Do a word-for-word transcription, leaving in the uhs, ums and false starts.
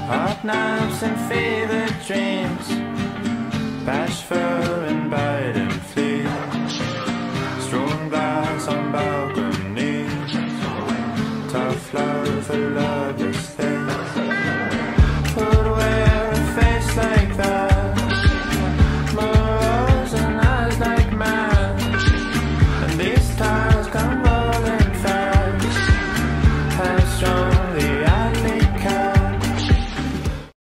Hot knives and fevered dreams, bashful and bite and flee, strewn glass on balconies, tough love for love.